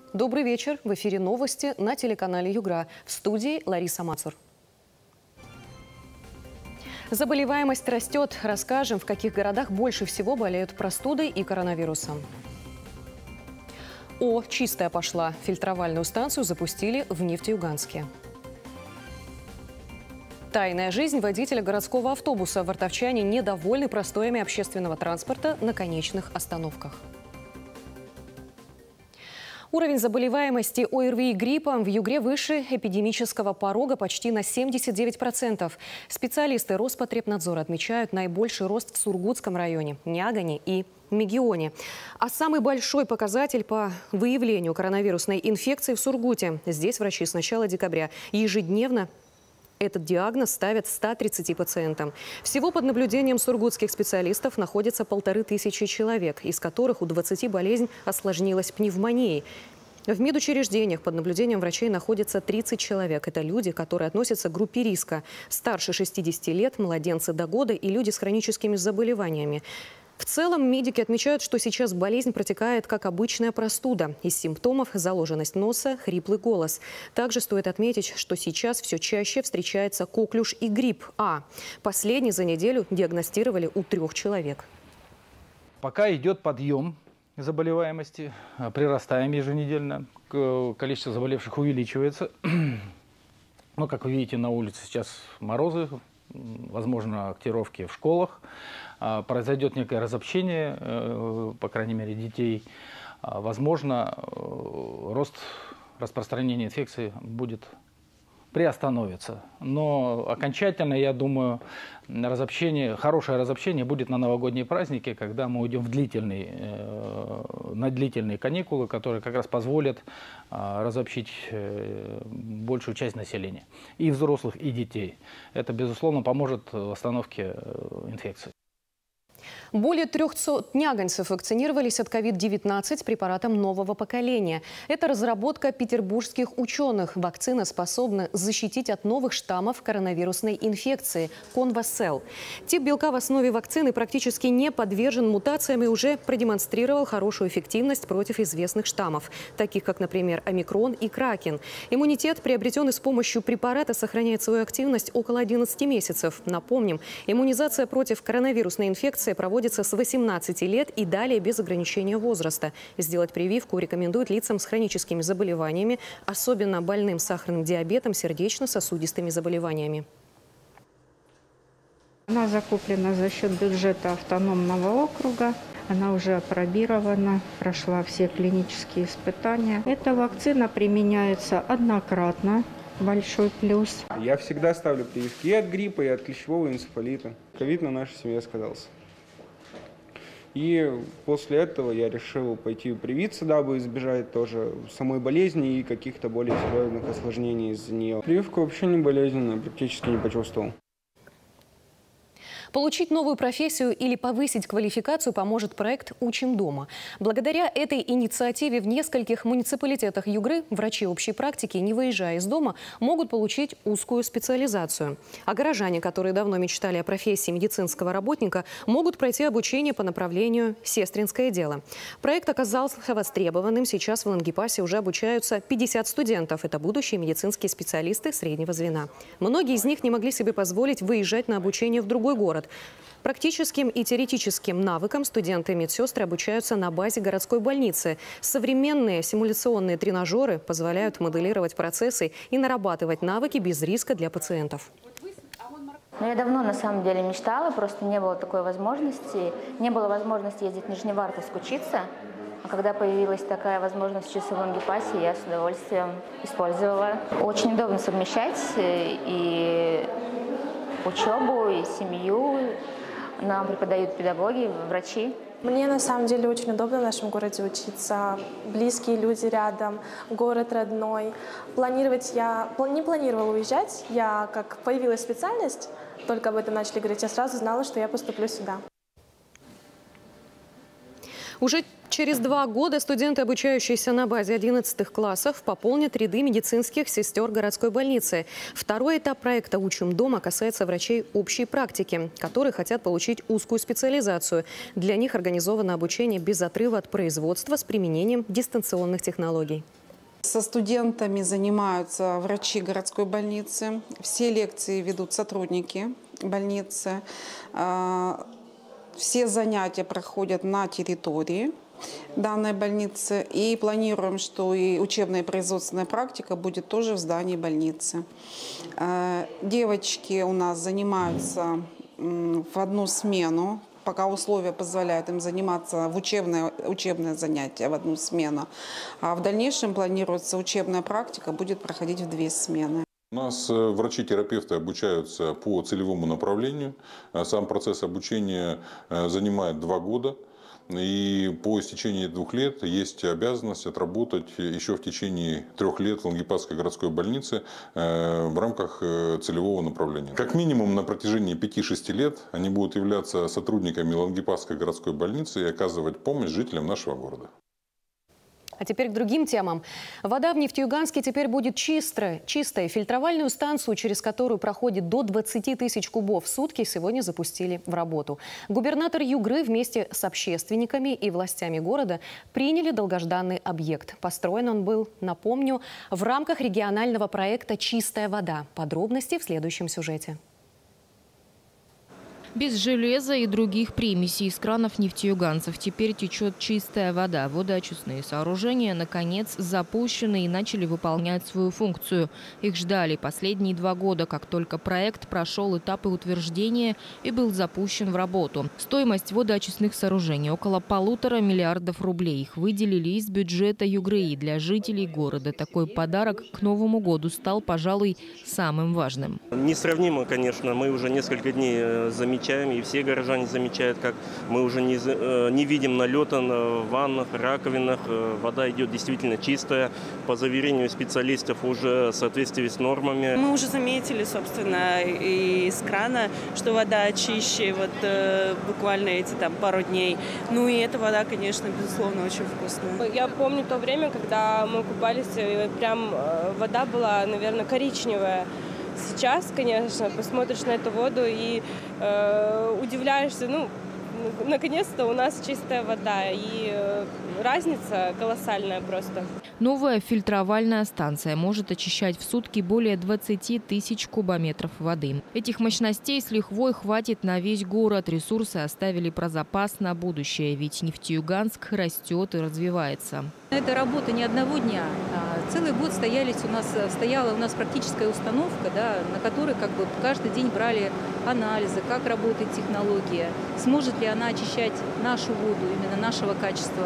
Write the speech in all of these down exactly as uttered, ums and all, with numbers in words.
Добрый вечер. В эфире новости на телеканале «Югра». В студии Лариса Мацур. Заболеваемость растет. Расскажем, в каких городах больше всего болеют простудой и коронавирусом. О, чистая пошла. Фильтровальную станцию запустили в Нефтеюганске. Тайная жизнь водителя городского автобуса. Вартовчане недовольны простоями общественного транспорта на конечных остановках. Уровень заболеваемости ОРВИ и гриппом в Югре выше эпидемического порога почти на семьдесят девять процентов. Специалисты Роспотребнадзора отмечают наибольший рост в Сургутском районе, Нягане и Мегионе. А самый большой показатель по выявлению коронавирусной инфекции в Сургуте. Здесь врачи с начала декабря ежедневно этот диагноз ставят ста тридцати пациентам. Всего под наблюдением сургутских специалистов находится полторы тысячи человек, из которых у двадцати болезнь осложнилась пневмонией. В медучреждениях под наблюдением врачей находится тридцать человек. Это люди, которые относятся к группе риска. Старше шестидесяти лет, младенцы до года и люди с хроническими заболеваниями. В целом медики отмечают, что сейчас болезнь протекает как обычная простуда. Из симптомов – заложенность носа, хриплый голос. Также стоит отметить, что сейчас все чаще встречается коклюш и грипп А. Последний за неделю диагностировали у трех человек. Пока идет подъем заболеваемости, прирастаем еженедельно, количество заболевших увеличивается. Но, как вы видите, на улице сейчас морозы, возможно, актировки в школах. Произойдет некое разобщение, по крайней мере, детей. Возможно, рост распространения инфекции будет приостановиться. Но окончательно, я думаю, разобщение, хорошее разобщение будет на новогодние праздники, когда мы уйдем в длительный, на длительные каникулы, которые как раз позволят разобщить большую часть населения. И взрослых, и детей. Это, безусловно, поможет в остановке инфекции. Более трёхсот няганцев вакцинировались от ковид девятнадцать препаратом нового поколения. Это разработка петербургских ученых. Вакцина способна защитить от новых штаммов коронавирусной инфекции – Конвасел. Тип белка в основе вакцины практически не подвержен мутациям и уже продемонстрировал хорошую эффективность против известных штаммов, таких как, например, омикрон и кракен. Иммунитет, приобретенный с помощью препарата, сохраняет свою активность около одиннадцати месяцев. Напомним, иммунизация против коронавирусной инфекции проводится с восемнадцати лет и далее без ограничения возраста. Сделать прививку рекомендуют лицам с хроническими заболеваниями, особенно больным сахарным диабетом, сердечно-сосудистыми заболеваниями. Она закуплена за счет бюджета автономного округа. Она уже апробирована, прошла все клинические испытания. Эта вакцина применяется однократно. Большой плюс. Я всегда ставлю прививки и от гриппа, и от клещевого энцефалита. Ковид на нашей семье сказался. И после этого я решил пойти привиться, дабы избежать тоже самой болезни и каких-то более серьезных осложнений из-за нее. Прививка вообще не болезненная, практически не почувствовал. Получить новую профессию или повысить квалификацию поможет проект «Учим дома». Благодаря этой инициативе в нескольких муниципалитетах Югры врачи общей практики, не выезжая из дома, могут получить узкую специализацию. А горожане, которые давно мечтали о профессии медицинского работника, могут пройти обучение по направлению «Сестринское дело». Проект оказался востребованным. Сейчас в Лангепасе уже обучаются пятьдесят студентов. Это будущие медицинские специалисты среднего звена. Многие из них не могли себе позволить выезжать на обучение в другой город. Практическим и теоретическим навыкам студенты и медсестры обучаются на базе городской больницы. Современные симуляционные тренажеры позволяют моделировать процессы и нарабатывать навыки без риска для пациентов. Но я давно на самом деле мечтала, просто не было такой возможности. Не было возможности ездить в Нижневартовск учиться. А когда появилась такая возможность учиться в Лангепасе, я с удовольствием использовала. Очень удобно совмещать и учебу, и семью. Нам преподают педагоги, врачи. Мне на самом деле очень удобно в нашем городе учиться. Близкие люди рядом, город родной. Планировать я не планировала уезжать. Я, как появилась специальность, только об этом начали говорить, я сразу знала, что я поступлю сюда. Уже через два года студенты, обучающиеся на базе одиннадцатых классов, пополнят ряды медицинских сестер городской больницы. Второй этап проекта «Учим дома» касается врачей общей практики, которые хотят получить узкую специализацию. Для них организовано обучение без отрыва от производства с применением дистанционных технологий. Со студентами занимаются врачи городской больницы. Все лекции ведут сотрудники больницы. Все занятия проходят на территории данной больницы. И планируем, что и учебная и производственная практика будет тоже в здании больницы. Девочки у нас занимаются в одну смену, пока условия позволяют им заниматься в учебное, учебное занятие в одну смену. А в дальнейшем планируется учебная практика будет проходить в две смены. У нас врачи-терапевты обучаются по целевому направлению. Сам процесс обучения занимает два года. И по истечении двух лет есть обязанность отработать еще в течение трех лет в Лангепасской городской больнице в рамках целевого направления. Как минимум на протяжении пяти-шести лет они будут являться сотрудниками Лангепасской городской больницы и оказывать помощь жителям нашего города. А теперь к другим темам. Вода в Нефтеюганске теперь будет чистая. Чистая. Фильтровальную станцию, через которую проходит до двадцати тысяч кубов в сутки, сегодня запустили в работу. Губернатор Югры вместе с общественниками и властями города приняли долгожданный объект. Построен он был, напомню, в рамках регионального проекта «Чистая вода». Подробности в следующем сюжете. Без железа и других примесей из кранов нефтеюганцев теперь течет чистая вода. Водоочистные сооружения, наконец, запущены и начали выполнять свою функцию. Их ждали последние два года, как только проект прошел этапы утверждения и был запущен в работу. Стоимость водоочистных сооружений – около полутора миллиардов рублей. Их выделили из бюджета Югры. Для жителей города такой подарок к Новому году стал, пожалуй, самым важным. Несравнимо, конечно. Мы уже несколько дней замечаем. И все горожане замечают, как мы уже не, не видим налета в ваннах, раковинах. Вода идет действительно чистая. По заверению специалистов уже в соответствии с нормами. Мы уже заметили, собственно, из крана, что вода чище вот буквально эти там пару дней. Ну и эта вода, конечно, безусловно, очень вкусная. Я помню то время, когда мы купались, прям вода была, наверное, коричневая. Сейчас, конечно, посмотришь на эту воду и э, удивляешься, ну, наконец-то у нас чистая вода, и э, разница колоссальная просто. Новая фильтровальная станция может очищать в сутки более двадцати тысяч кубометров воды. Этих мощностей с лихвой хватит на весь город. Ресурсы оставили про запас на будущее, ведь Нефтеюганск растет и развивается. Это работа не одного дня. Целый год стоялись у нас, стояла у нас практическая установка, да, на которой как бы каждый день брали анализы, как работает технология, сможет ли она очищать нашу воду, именно нашего качества.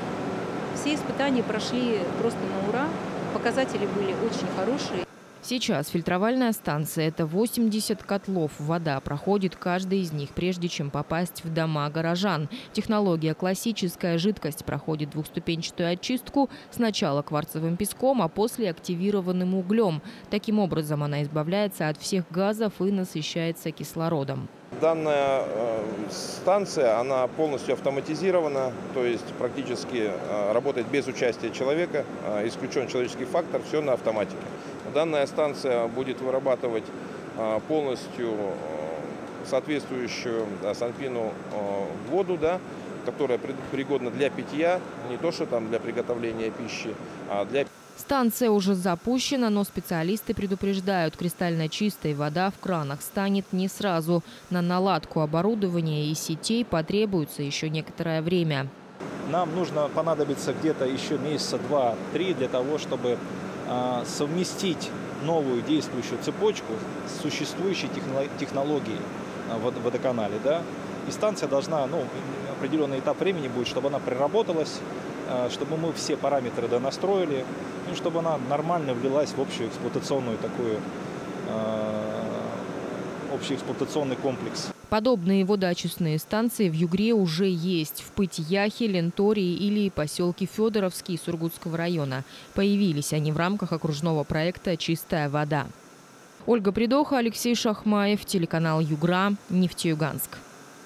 Все испытания прошли просто на ура, показатели были очень хорошие. Сейчас фильтровальная станция – это восемьдесят котлов. Вода проходит каждый из них, прежде чем попасть в дома горожан. Технология классическая. Жидкость проходит двухступенчатую очистку. Сначала кварцевым песком, а после активированным углем. Таким образом она избавляется от всех газов и насыщается кислородом. Данная э, станция, она полностью автоматизирована, то есть практически э, работает без участия человека, э, исключен человеческий фактор, все на автоматике. Данная станция будет вырабатывать э, полностью э, соответствующую э, Санпину э, воду, да, которая пригодна для питья, не то что там для приготовления пищи, а для... Станция уже запущена, но специалисты предупреждают, кристально чистой вода в кранах станет не сразу. На наладку оборудования и сетей потребуется еще некоторое время. Нам нужно понадобиться где-то еще месяца два-три для того, чтобы э, совместить новую действующую цепочку с существующей технологией в водоканале. Да? И станция должна, ну, определенный этап времени будет, чтобы она проработалась, чтобы мы все параметры донастроили, и чтобы она нормально влилась в общую эксплуатационную такую, э, общий эксплуатационный комплекс. Подобные водоочистные станции в Югре уже есть. В Пыть-Яхе, Лентории или поселке Федоровский Сургутского района. Появились они в рамках окружного проекта «Чистая вода». Ольга Придоха, Алексей Шахмаев, телеканал Югра, Нефтеюганск.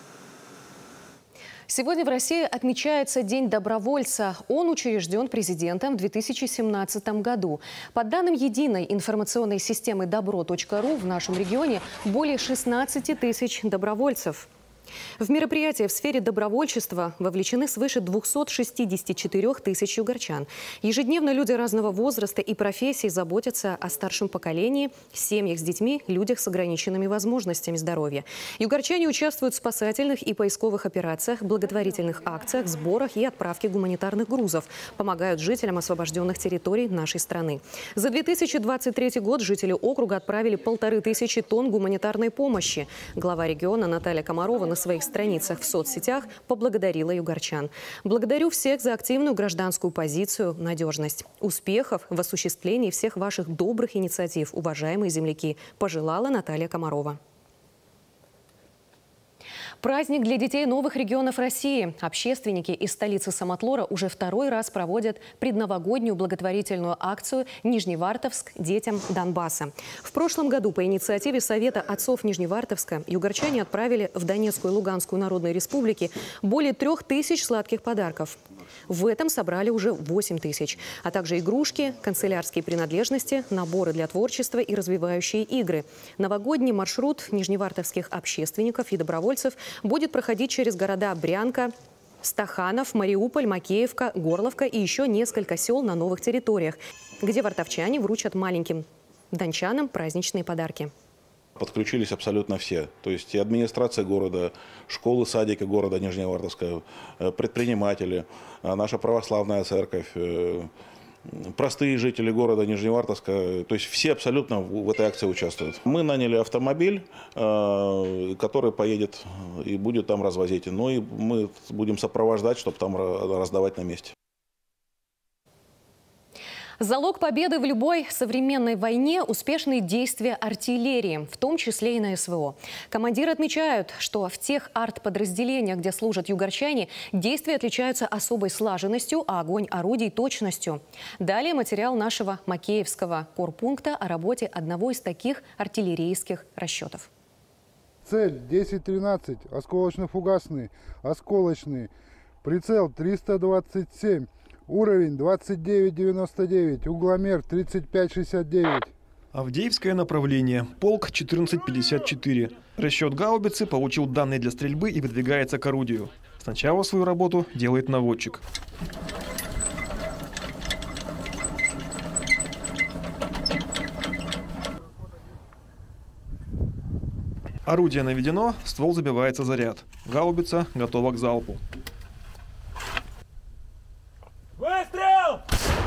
Сегодня в России отмечается День добровольца. Он учрежден президентом в две тысячи семнадцатом году. По данным единой информационной системы добро точка ру в нашем регионе более шестнадцати тысяч добровольцев. В мероприятие в сфере добровольчества вовлечены свыше двухсот шестидесяти четырёх тысяч югорчан. Ежедневно люди разного возраста и профессий заботятся о старшем поколении, семьях с детьми, людях с ограниченными возможностями здоровья. Югорчане участвуют в спасательных и поисковых операциях, благотворительных акциях, сборах и отправке гуманитарных грузов. Помогают жителям освобожденных территорий нашей страны. За две тысячи двадцать третий год жители округа отправили полторы тысячи тонн гуманитарной помощи. Глава региона Наталья Комарова на своих страницах в соцсетях поблагодарила югорчан. Благодарю всех за активную гражданскую позицию, надежность. Успехов в осуществлении всех ваших добрых инициатив, уважаемые земляки, пожелала Наталья Комарова. Праздник для детей новых регионов России. Общественники из столицы Самотлора уже второй раз проводят предновогоднюю благотворительную акцию «Нижневартовск детям Донбасса». В прошлом году по инициативе Совета отцов Нижневартовска югорчане отправили в Донецкую и Луганскую народные республики более трех тысяч сладких подарков. В этом собрали уже восемь тысяч, а также игрушки, канцелярские принадлежности, наборы для творчества и развивающие игры. Новогодний маршрут нижневартовских общественников и добровольцев будет проходить через города Брянка, Стаханов, Мариуполь, Макеевка, Горловка и еще несколько сел на новых территориях, где вартовчане вручат маленьким дончанам праздничные подарки. Подключились абсолютно все. То есть и администрация города, школы, садики города Нижневартовска, предприниматели, наша православная церковь, простые жители города Нижневартовска. То есть все абсолютно в этой акции участвуют. Мы наняли автомобиль, который поедет и будет там развозить. Ну и мы будем сопровождать, чтобы там раздавать на месте. Залог победы в любой современной войне – успешные действия артиллерии, в том числе и на СВО. Командиры отмечают, что в тех артподразделениях, где служат югорчане, действия отличаются особой слаженностью, а огонь орудий – точностью. Далее материал нашего Макеевского корпункта о работе одного из таких артиллерийских расчетов. Цель десять тринадцать, осколочно-фугасный, осколочный, прицел триста двадцать семь. Уровень двадцать девять девяносто девять, угломер тридцать пять шестьдесят девять. Авдеевское направление, полк четырнадцать пятьдесят четыре. Расчет гаубицы получил данные для стрельбы и выдвигается к орудию. Сначала свою работу делает наводчик. Орудие наведено, ствол забивается заряд. Гаубица готова к залпу. Выстрел!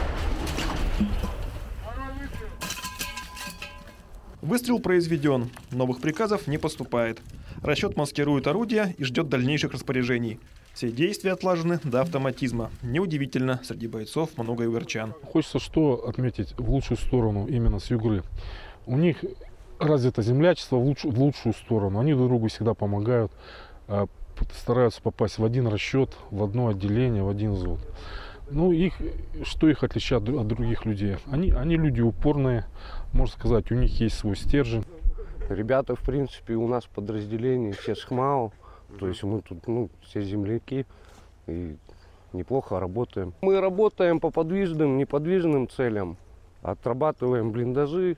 Выстрел произведен. Новых приказов не поступает. Расчет маскирует орудие и ждет дальнейших распоряжений. Все действия отлажены до автоматизма. Неудивительно, среди бойцов много югорчан. Хочется что отметить в лучшую сторону именно с Югры. У них развито землячество в лучшую, в лучшую сторону. Они друг другу всегда помогают, стараются попасть в один расчет, в одно отделение, в один взвод. Ну, их, что их отличает от других людей? Они, они люди упорные, можно сказать, у них есть свой стержень. Ребята, в принципе, у нас в подразделении все с ХМАО, то есть мы тут, ну, все земляки и неплохо работаем. Мы работаем по подвижным, неподвижным целям, отрабатываем блиндажи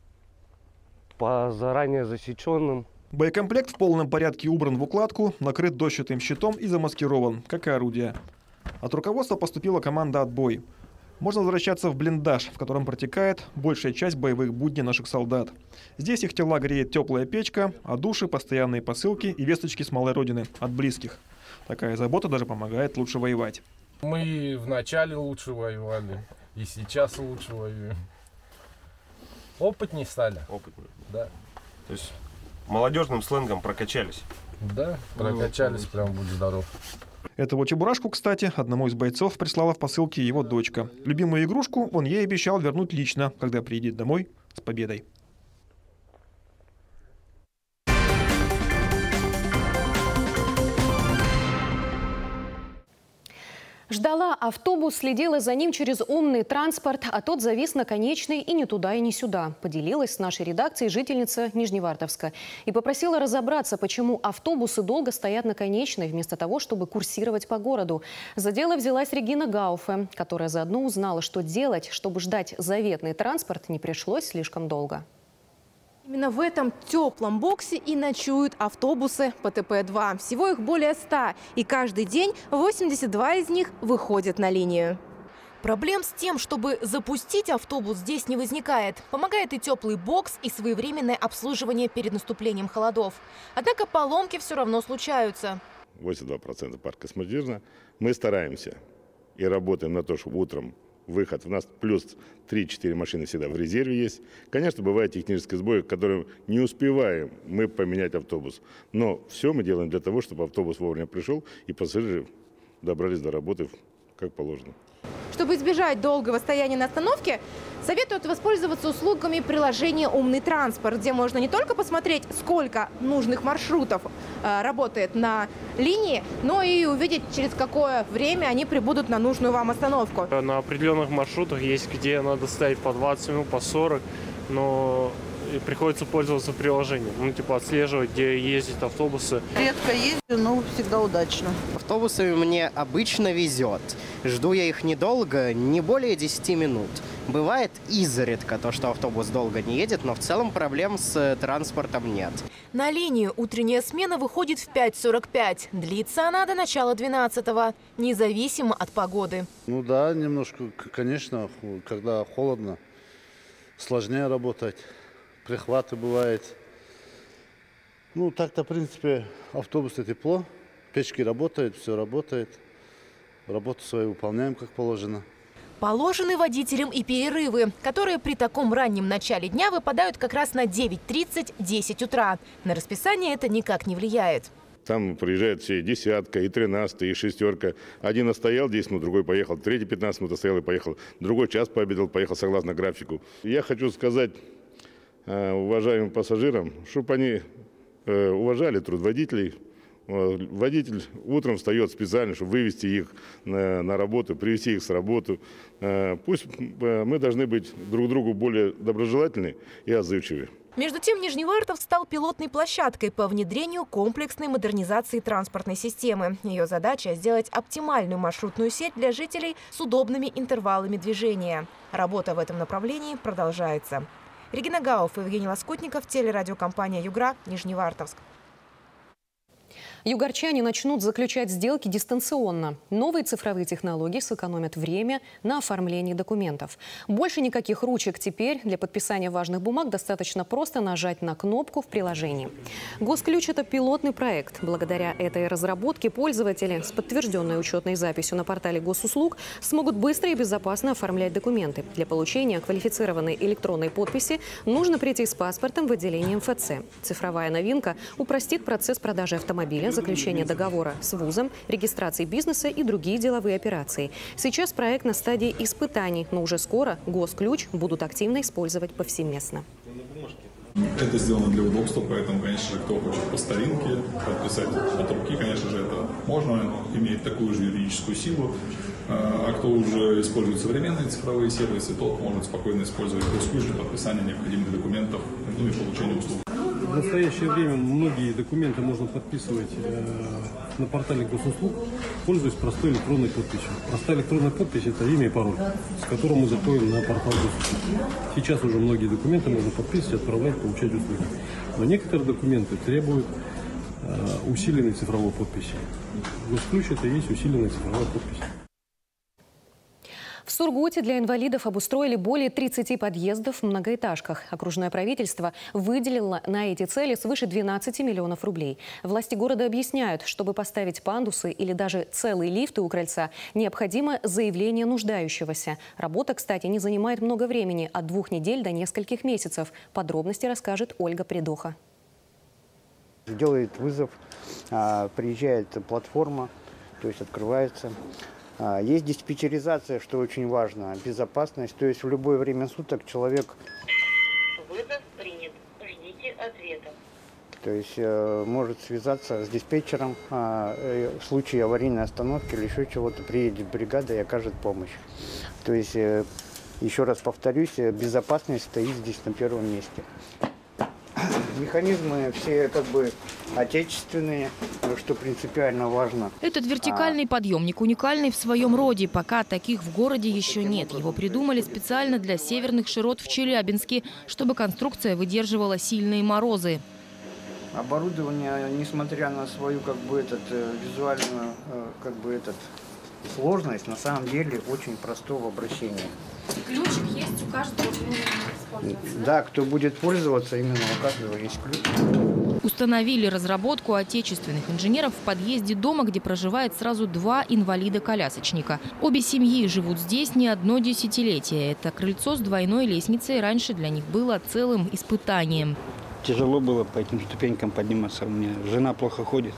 по заранее засеченным. Боекомплект в полном порядке убран в укладку, накрыт дощатым щитом и замаскирован, как и орудие. От руководства поступила команда «Отбой». Можно возвращаться в блиндаж, в котором протекает большая часть боевых будней наших солдат. Здесь их тела греет теплая печка, а души, постоянные посылки и весточки с малой родины от близких. Такая забота даже помогает лучше воевать. Мы вначале лучше воевали, и сейчас лучше воюем. Опытнее стали. Опытнее. Да. То есть молодежным сленгом прокачались. Да, прокачались, прям будь здоров. Эту вот чебурашку, кстати, одному из бойцов прислала в посылке его дочка. Любимую игрушку он ей обещал вернуть лично, когда приедет домой с победой. Ждала автобус, следила за ним через умный транспорт, а тот завис на конечной и ни туда, и ни сюда. Поделилась с нашей редакцией жительница Нижневартовска и попросила разобраться, почему автобусы долго стоят на конечной, вместо того, чтобы курсировать по городу. За дело взялась Регина Гауфе, которая заодно узнала, что делать, чтобы ждать заветный транспорт не пришлось слишком долго. Именно в этом теплом боксе и ночуют автобусы Пэ Тэ Пэ два. Всего их более ста, и каждый день восемьдесят два из них выходят на линию. Проблем с тем, чтобы запустить автобус, здесь не возникает. Помогает и теплый бокс, и своевременное обслуживание перед наступлением холодов. Однако поломки все равно случаются. восемьдесят два процента парка смонтировано. Мы стараемся и работаем на то, чтобы утром выход. У нас плюс три-четыре машины всегда в резерве есть. Конечно, бывает технический сбой, который не успеваем мы поменять автобус. Но все мы делаем для того, чтобы автобус вовремя пришел и пассажиры добрались до работы как положено. Чтобы избежать долгого стояния на остановке, советуют воспользоваться услугами приложения «Умный транспорт», где можно не только посмотреть, сколько нужных маршрутов э, работает на линии, но и увидеть, через какое время они прибудут на нужную вам остановку. На определенных маршрутах есть, где надо стоять по двадцать минут, по сорок, но приходится пользоваться приложением, ну типа отслеживать, где ездят автобусы. Редко езжу, но всегда удачно. Автобусами мне обычно везет. Жду я их недолго, не более десяти минут. Бывает изредка то, что автобус долго не едет, но в целом проблем с транспортом нет. На линию утренняя смена выходит в пять сорок пять. Длится она до начала двенадцатого, независимо от погоды. Ну да, немножко, конечно, когда холодно, сложнее работать. Прихваты бывает. Ну, так-то, в принципе, автобусы тепло, печки работают, все работает. Работу свою выполняем, как положено. Положены водителям и перерывы, которые при таком раннем начале дня выпадают как раз на девять тридцать — десять утра. На расписание это никак не влияет. Там приезжают все, и десятка, и тринадцатая, и шестерка. Один остоял десять минут, другой поехал. Третий пятнадцать минут остоял и поехал. Другой час пообедал, поехал согласно графику. Я хочу сказать уважаемым пассажирам, чтобы они уважали труд водителей. Водитель утром встает специально, чтобы вывести их на, на работу, привести их с работы. Пусть мы должны быть друг другу более доброжелательны и отзывчивы. Между тем, Нижневартовск стал пилотной площадкой по внедрению комплексной модернизации транспортной системы. Ее задача – сделать оптимальную маршрутную сеть для жителей с удобными интервалами движения. Работа в этом направлении продолжается. Регина Гауф и Евгений Лоскутников, телерадиокомпания «Югра», Нижневартовск. Югорчане начнут заключать сделки дистанционно. Новые цифровые технологии сэкономят время на оформлении документов. Больше никаких ручек теперь. Для подписания важных бумаг достаточно просто нажать на кнопку в приложении. Госключ – это пилотный проект. Благодаря этой разработке пользователи с подтвержденной учетной записью на портале госуслуг смогут быстро и безопасно оформлять документы. Для получения квалифицированной электронной подписи нужно прийти с паспортом в отделение эм эф цэ. Цифровая новинка упростит процесс продажи автомобиля, заключения договора с вузом, регистрации бизнеса и другие деловые операции. Сейчас проект на стадии испытаний, но уже скоро Госключ будут активно использовать повсеместно. Это сделано для удобства, поэтому, конечно же, кто хочет по старинке подписать от руки, конечно же, это можно, имеет такую же юридическую силу. А кто уже использует современные цифровые сервисы, тот может спокойно использовать Госключ для подписания необходимых документов, ну и получения услуг. В настоящее время многие документы можно подписывать э, на портале госуслуг, пользуясь простой электронной подписью. Простая электронная подпись – это имя и пароль, с которым мы заходим на портал госуслуг. Сейчас уже многие документы можно подписывать, отправлять, получать услуги. Но некоторые документы требуют э, усиленной цифровой подписи. Госключ – это и есть усиленная цифровая подпись. В Сургуте для инвалидов обустроили более тридцати подъездов в многоэтажках. Окружное правительство выделило на эти цели свыше двенадцати миллионов рублей. Власти города объясняют, чтобы поставить пандусы или даже целые лифты у крыльца, необходимо заявление нуждающегося. Работа, кстати, не занимает много времени – от двух недель до нескольких месяцев. Подробности расскажет Ольга Придоха. Делает вызов, приезжает платформа, то есть открывается. Есть диспетчеризация, что очень важно, безопасность. То есть в любое время суток человек... Вызов принят. Ждите ответа. То есть э, может связаться с диспетчером, э, в случае аварийной остановки или еще чего-то, приедет бригада и окажет помощь. То есть, э, еще раз повторюсь, безопасность стоит здесь на первом месте. Механизмы все как бы отечественные, что принципиально важно. Этот вертикальный подъемник уникальный в своем роде. Пока таких в городе еще нет. Его придумали специально для северных широт в Челябинске, чтобы конструкция выдерживала сильные морозы. Оборудование, несмотря на свою как бы этот визуальную как бы этот сложность, на самом деле очень простого обращения. Ключик есть у каждого. Да, кто будет пользоваться, именно у каждого есть ключ. Установили разработку отечественных инженеров в подъезде дома, где проживает сразу два инвалида-колясочника. Обе семьи живут здесь не одно десятилетие. Это крыльцо с двойной лестницей раньше для них было целым испытанием. Тяжело было по этим ступенькам подниматься. У меня жена плохо ходит.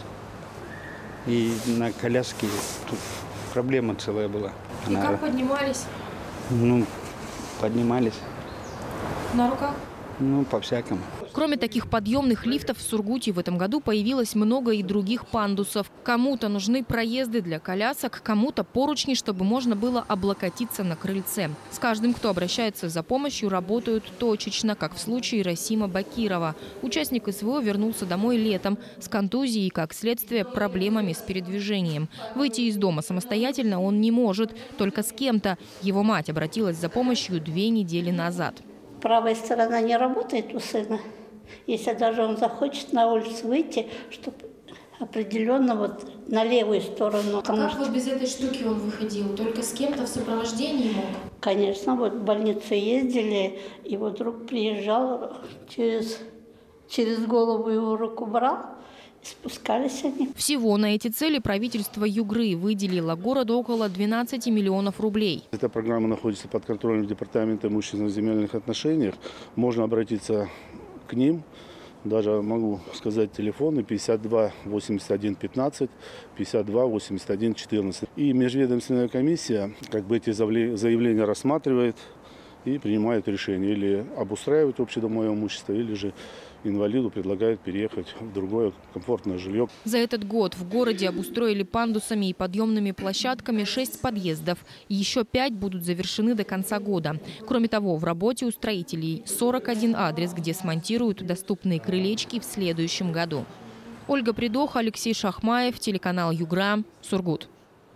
И на коляске тут проблема целая была. И Она... как поднимались? Ну, поднимались. На руках? Ну, по-всякому. Кроме таких подъемных лифтов в Сургуте в этом году появилось много и других пандусов. Кому-то нужны проезды для колясок, кому-то поручни, чтобы можно было облокотиться на крыльце. С каждым, кто обращается за помощью, работают точечно, как в случае Расима Бакирова. Участник СВО вернулся домой летом с контузией и, как следствие, проблемами с передвижением. Выйти из дома самостоятельно он не может, только с кем-то. Его мать обратилась за помощью две недели назад. Правая сторона не работает у сына. Если даже он захочет на улицу выйти, чтобы определенно вот на левую сторону. А как что... вот без этой штуки он выходил? Только с кем-то в сопровождении мог? Конечно, вот в больницу ездили, и вот друг приезжал, через, через голову его руку брал. Спускались они. Всего на эти цели правительство Югры выделило городу около двенадцати миллионов рублей. Эта программа находится под контролем Департамента имущественных и земельных отношений. Можно обратиться к ним. Даже могу сказать телефоны пятьдесят два восемьдесят один пятнадцать, пятьдесят два восемьдесят один четырнадцать. И межведомственная комиссия как бы эти заявления рассматривает и принимает решение. Или обустраивать общедомовое имущество, или же инвалиду предлагают переехать в другое комфортное жилье. За этот год в городе обустроили пандусами и подъемными площадками шесть подъездов. Еще пять будут завершены до конца года. Кроме того, в работе у строителей сорок один адрес, где смонтируют доступные крылечки в следующем году. Ольга Придох, Алексей Шахмаев, телеканал Югра, Сургут.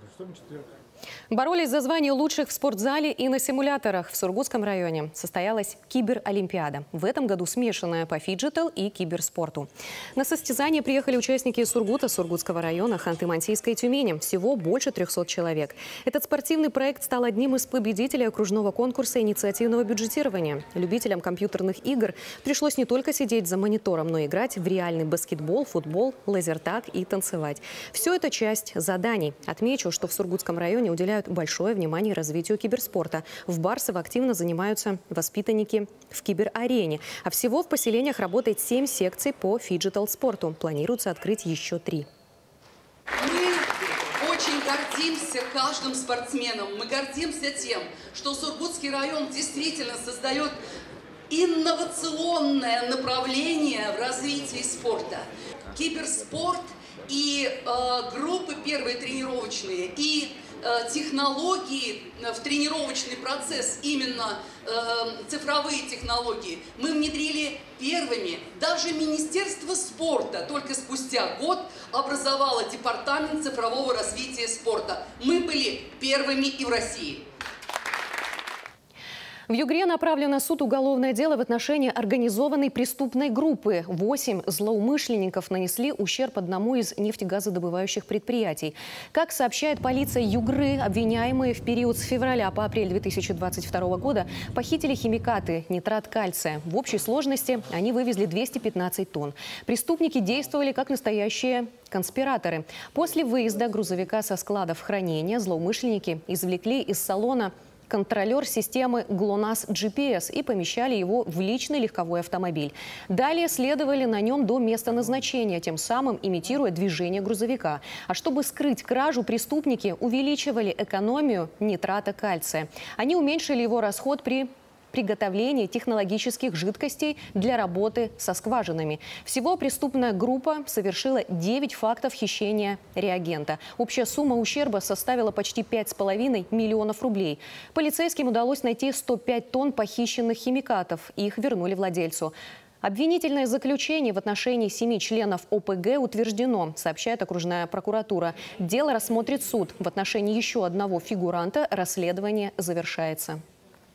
Боролись за звание лучших в спортзале и на симуляторах. В Сургутском районе состоялась киберолимпиада. В этом году смешанная по фиджитал и киберспорту. На состязание приехали участники из Сургута, Сургутского района, Ханты-Мансийской и Тюмени. Всего больше трёхсот человек. Этот спортивный проект стал одним из победителей окружного конкурса инициативного бюджетирования. Любителям компьютерных игр пришлось не только сидеть за монитором, но и играть в реальный баскетбол, футбол, лазертаг и танцевать. Все это часть заданий. Отмечу, что в Сургутском районе уделяют большое внимание развитию киберспорта. В Барсово активно занимаются воспитанники в киберарене. А всего в поселениях работает семь секций по фиджитал-спорту. Планируется открыть еще три. Мы очень гордимся каждым спортсменом. Мы гордимся тем, что Сургутский район действительно создает инновационное направление в развитии спорта. Киберспорт и э, группы первые тренировочные, и э, технологии в тренировочный процесс, именно э, цифровые технологии, мы внедрили первыми. Даже Министерство спорта только спустя год образовало Департамент цифрового развития спорта. Мы были первыми и в России. В Югре направлено на суд уголовное дело в отношении организованной преступной группы. Восемь злоумышленников нанесли ущерб одному из нефтегазодобывающих предприятий. Как сообщает полиция Югры, обвиняемые в период с февраля по апрель две тысячи двадцать второго года похитили химикаты нитрат кальция. В общей сложности они вывезли двести пятнадцать тонн. Преступники действовали как настоящие конспираторы. После выезда грузовика со складов хранения злоумышленники извлекли из салона контролер системы ГЛОНАСС джи пи эс и помещали его в личный легковой автомобиль. Далее следовали на нем до места назначения, тем самым имитируя движение грузовика. А чтобы скрыть кражу, преступники увеличивали экономию нитрата кальция. Они уменьшили его расход при приготовлении технологических жидкостей для работы со скважинами. Всего преступная группа совершила девять фактов хищения реагента. Общая сумма ущерба составила почти пять с половиной миллионов рублей. Полицейским удалось найти сто пять тонн похищенных химикатов. Их вернули владельцу. Обвинительное заключение в отношении семи членов О П Г утверждено, сообщает окружная прокуратура. Дело рассмотрит суд. В отношении еще одного фигуранта расследование завершается.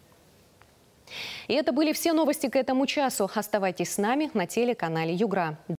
И это были все новости к этому часу. Оставайтесь с нами на телеканале Югра.